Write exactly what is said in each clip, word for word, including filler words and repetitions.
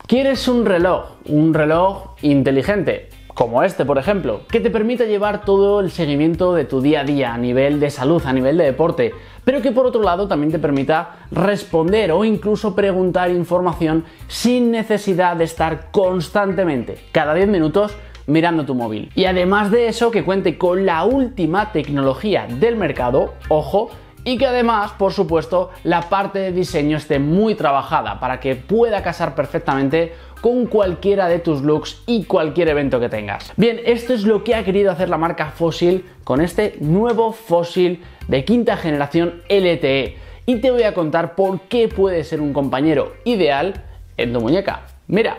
¿Quieres un reloj? Un reloj inteligente, como este por ejemplo, que te permita llevar todo el seguimiento de tu día a día a nivel de salud, a nivel de deporte, pero que por otro lado también te permita responder o incluso preguntar información sin necesidad de estar constantemente, cada diez minutos, mirando tu móvil. Y además de eso, que cuente con la última tecnología del mercado, ojo, y que además, por supuesto, la parte de diseño esté muy trabajada para que pueda casar perfectamente con cualquiera de tus looks y cualquier evento que tengas. Bien, esto es lo que ha querido hacer la marca Fossil con este nuevo Fossil de quinta generación L T E. Y te voy a contar por qué puede ser un compañero ideal en tu muñeca. Mira.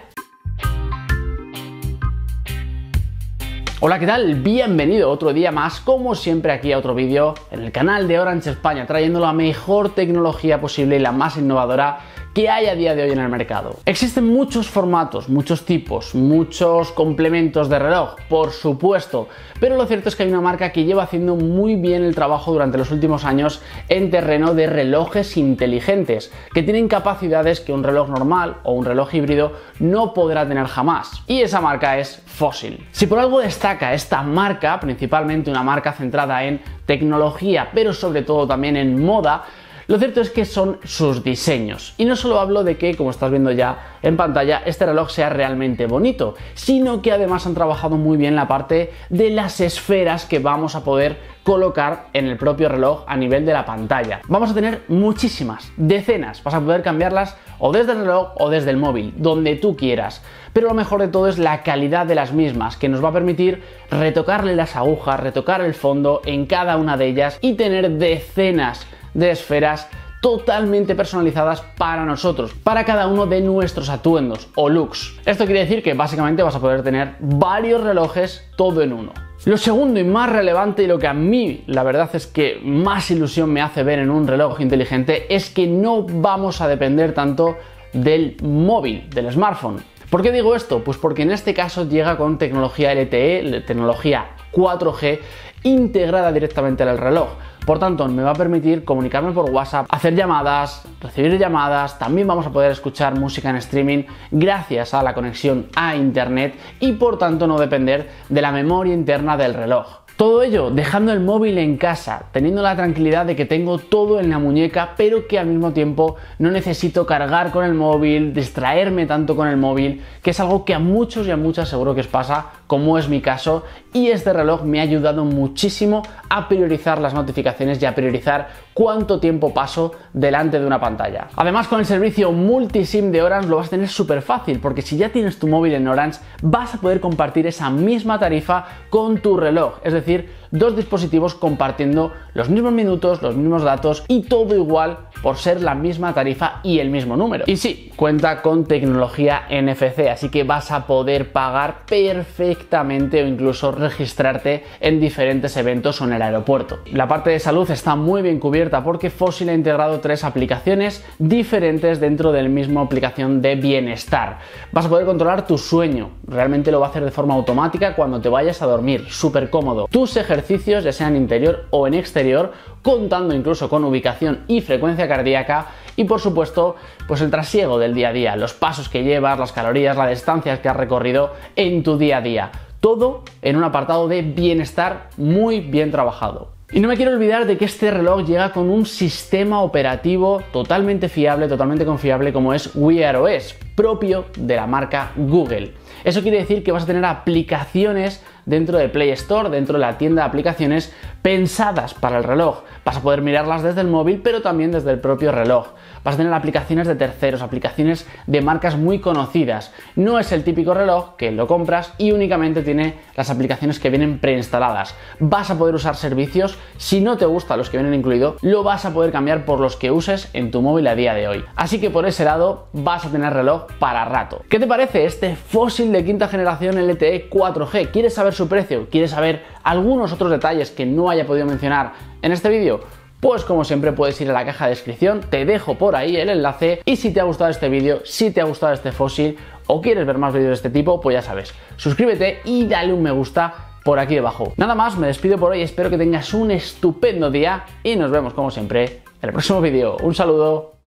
Hola, ¿qué tal? Bienvenido otro día más, como siempre, aquí a otro vídeo en el canal de Orange España, trayendo la mejor tecnología posible y la más innovadora que hay a día de hoy en el mercado. Existen muchos formatos, muchos tipos, muchos complementos de reloj, por supuesto, pero lo cierto es que hay una marca que lleva haciendo muy bien el trabajo durante los últimos años en terreno de relojes inteligentes, que tienen capacidades que un reloj normal o un reloj híbrido no podrá tener jamás. Y esa marca es Fossil. Si por algo destaca esta marca, principalmente una marca centrada en tecnología, pero sobre todo también en moda, lo cierto es que son sus diseños. Y no solo hablo de que, como estás viendo ya en pantalla, este reloj sea realmente bonito, sino que además han trabajado muy bien la parte de las esferas que vamos a poder colocar en el propio reloj a nivel de la pantalla. Vamos a tener muchísimas, decenas, vas a poder cambiarlas o desde el reloj o desde el móvil, donde tú quieras. Pero lo mejor de todo es la calidad de las mismas, que nos va a permitir retocarle las agujas, retocar el fondo en cada una de ellas y tener decenas de esferas totalmente personalizadas para nosotros, para cada uno de nuestros atuendos o looks. Esto quiere decir que básicamente vas a poder tener varios relojes todo en uno. Lo segundo y más relevante, y lo que a mí la verdad es que más ilusión me hace ver en un reloj inteligente, es que no vamos a depender tanto del móvil, del smartphone. ¿Por qué digo esto? Pues porque en este caso llega con tecnología L T E, tecnología cuatro G, integrada directamente al reloj. Por tanto, me va a permitir comunicarme por WhatsApp, hacer llamadas, recibir llamadas, también vamos a poder escuchar música en streaming gracias a la conexión a internet y por tanto no depender de la memoria interna del reloj. Todo ello dejando el móvil en casa, teniendo la tranquilidad de que tengo todo en la muñeca, pero que al mismo tiempo no necesito cargar con el móvil, distraerme tanto con el móvil, que es algo que a muchos y a muchas seguro que os pasa, como es mi caso, y este reloj me ha ayudado muchísimo a priorizar las notificaciones y a priorizar cuánto tiempo paso delante de una pantalla. Además, con el servicio multisim de Orange lo vas a tener súper fácil, porque si ya tienes tu móvil en Orange, vas a poder compartir esa misma tarifa con tu reloj, es decir, dos dispositivos compartiendo los mismos minutos, los mismos datos y todo igual por ser la misma tarifa y el mismo número. Y sí, cuenta con tecnología N F C, así que vas a poder pagar perfectamente o incluso registrarte en diferentes eventos o en el aeropuerto. La parte de salud está muy bien cubierta porque Fossil ha integrado tres aplicaciones diferentes dentro de la misma aplicación de bienestar. Vas a poder controlar tu sueño, realmente lo va a hacer de forma automática cuando te vayas a dormir, súper cómodo. Tus ejercicios, ya sean interior o en exterior, contando incluso con ubicación y frecuencia cardíaca y por supuesto pues el trasiego del día a día, los pasos que llevas, las calorías, las distancias que has recorrido en tu día a día. Todo en un apartado de bienestar muy bien trabajado. Y no me quiero olvidar de que este reloj llega con un sistema operativo totalmente fiable, totalmente confiable como es Wear O S, propio de la marca Google. Eso quiere decir que vas a tener aplicaciones dentro de Play Store, dentro de la tienda de aplicaciones pensadas para el reloj. Vas a poder mirarlas desde el móvil, pero también desde el propio reloj. Vas a tener aplicaciones de terceros, aplicaciones de marcas muy conocidas. No es el típico reloj que lo compras y únicamente tiene las aplicaciones que vienen preinstaladas. Vas a poder usar servicios, si no te gustan los que vienen incluidos, lo vas a poder cambiar por los que uses en tu móvil a día de hoy. Así que por ese lado vas a tener reloj para rato. ¿Qué te parece este Fossil de quinta generación L T E cuatro G? ¿Quieres saber su precio? ¿Quieres saber algunos otros detalles que no haya podido mencionar en este vídeo? Pues como siempre puedes ir a la caja de descripción, te dejo por ahí el enlace y si te ha gustado este vídeo, si te ha gustado este Fossil o quieres ver más vídeos de este tipo, pues ya sabes, suscríbete y dale un me gusta por aquí debajo. Nada más, me despido por hoy, espero que tengas un estupendo día y nos vemos como siempre en el próximo vídeo. Un saludo.